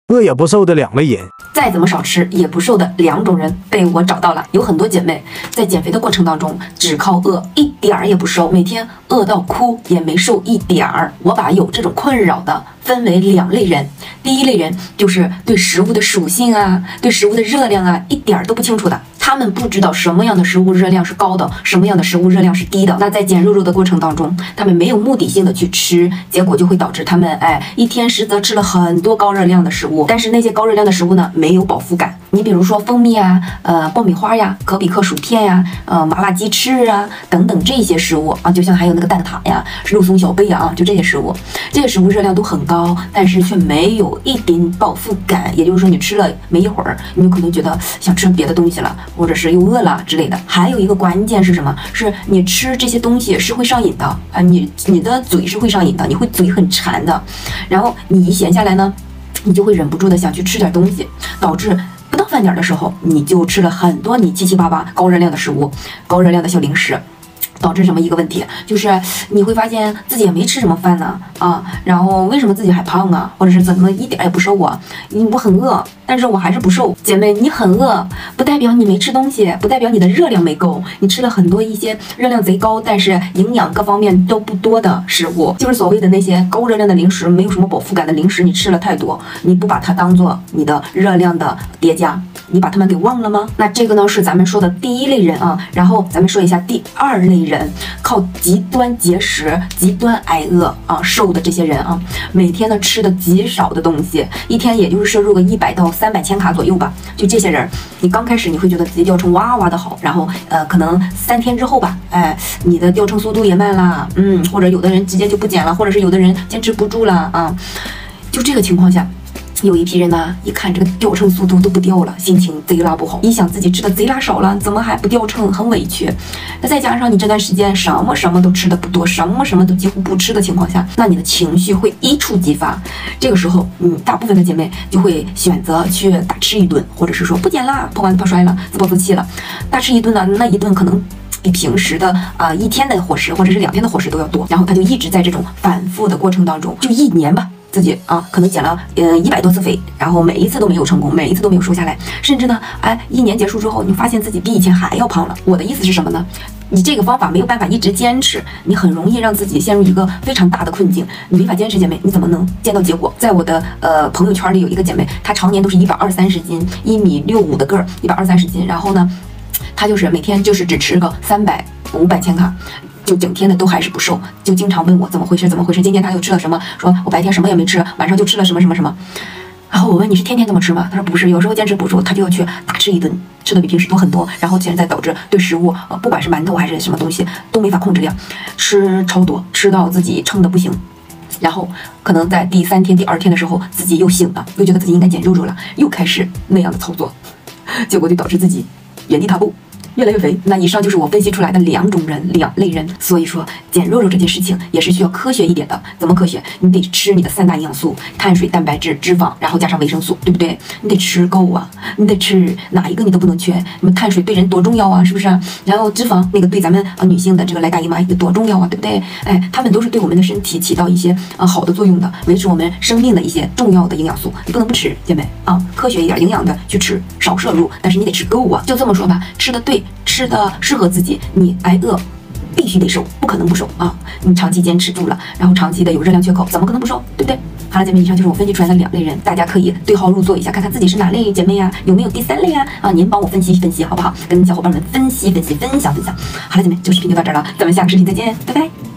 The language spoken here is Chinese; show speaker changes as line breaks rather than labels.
饿也不瘦的两类人。
再怎么少吃也不瘦的两种人被我找到了。有很多姐妹在减肥的过程当中，只靠饿一点儿也不瘦，每天饿到哭也没瘦一点儿。我把有这种困扰的分为两类人。第一类人就是对食物的属性啊，对食物的热量啊一点儿都不清楚的。他们不知道什么样的食物热量是高的，什么样的食物热量是低的。那在减肉的过程当中，他们没有目的性的去吃，结果就会导致他们一天实则吃了很多高热量的食物，但是那些高热量的食物呢，没有饱腹感。你比如说蜂蜜啊、爆米花呀、可比克薯片呀、麻辣鸡翅啊等等这些食物啊，就像还有那个蛋挞呀、肉松小贝啊，就这些食物热量都很高，但是却没有一点饱腹感。也就是说，你吃了没一会儿，你有可能觉得想吃别的东西了，或者是又饿了之类的。还有一个关键是什么？是你吃这些东西是会上瘾的啊，你的嘴是会上瘾的，你会嘴很馋的。然后你一闲下来呢，你就会忍不住的想去吃点东西，导致不到饭点的时候，你就吃了很多你七七八八高热量的食物、高热量的小零食。导致什么一个问题，就是你会发现自己也没吃什么饭呢然后为什么自己还胖啊，或者是怎么一点也不瘦啊？我很饿，但是我还是不瘦。姐妹，你很饿不代表你没吃东西，不代表你的热量没够，你吃了很多一些热量贼高，但是营养各方面都不多的食物，就是所谓的那些高热量的零食，没有什么饱腹感的零食，你吃了太多，你不把它当做你的热量的叠加，你把它们给忘了吗？那这个呢是咱们说的第一类人啊，然后咱们说一下第二类人，靠极端节食、极端挨饿瘦的这些人啊，每天呢吃的极少的东西，一天也就是摄入个100到300千卡左右吧。就这些人，你刚开始你会觉得自己掉秤哇哇的好，然后可能3天之后吧，你的掉秤速度也慢了，或者有的人直接就不减了，或者是有的人坚持不住了啊。就这个情况下，有一批人呢，一看这个掉秤速度都不掉了，心情贼拉不好，一想自己吃的贼拉少了，怎么还不掉秤，很委屈。那再加上你这段时间什么都吃的不多，什么都几乎不吃的情况下，那你的情绪会一触即发。这个时候，大部分的姐妹就会选择去大吃一顿，或者是说不减啦，破罐子破摔了，自暴自弃了。大吃一顿呢，那一顿可能比平时的1天的伙食或者是2天的伙食都要多，然后他就一直在这种反复的过程当中，就1年吧。自己可能减了100多次肥，然后每一次都没有成功，每一次都没有瘦下来，甚至呢1年结束之后，你发现自己比以前还要胖了。我的意思是什么呢？你这个方法没有办法一直坚持，你很容易让自己陷入一个非常大的困境，你没法坚持。姐妹，你怎么能见到结果？在我的朋友圈里有一个姐妹，她常年都是120-130斤，1.65米的个儿，120-130斤，然后呢，她就是每天就是只吃个300-500千卡。就整天的都还是不瘦，就经常问我怎么回事。今天他又吃了什么？说我白天什么也没吃，晚上就吃了什么。然后我问你是天天这么吃吗？他说不是，有时候坚持不住，他就要去大吃一顿，吃的比平时多很多。然后现在导致对食物不管是馒头还是什么东西都没法控制量，吃超多，吃到自己撑的不行。然后可能在第3天、第2天的时候，自己又醒了，又觉得自己应该减肉了，又开始那样的操作，结果就导致自己原地踏步。越来越肥。那以上就是我分析出来的2类人。所以说减肉这件事情也是需要科学一点的。怎么科学？你得吃你的3大营养素：碳水、蛋白质、脂肪，然后加上维生素，对不对？你得吃够啊，你得吃哪一个你都不能缺。那么碳水对人多重要啊，是不是？然后脂肪那个对咱们女性的这个来大姨妈有多重要啊，对不对？它们都是对我们的身体起到一些好的作用的，维持我们生命的一些重要的营养素，你不能不吃，姐妹啊，科学一点，营养的去吃，少摄入，但是你得吃够啊。就这么说吧，吃的对，吃的适合自己，你挨饿必须得瘦，不可能不瘦啊！你长期坚持住了，然后长期的有热量缺口，怎么可能不瘦？对不对？好了，姐妹，以上就是我分析出来的2类人，大家可以对号入座一下，看看自己是哪类姐妹呀，有没有第3类呀？您帮我分析分析好不好？跟小伙伴们分析分享。好了，姐妹，这个视频就到这儿了，咱们下个视频再见，拜拜。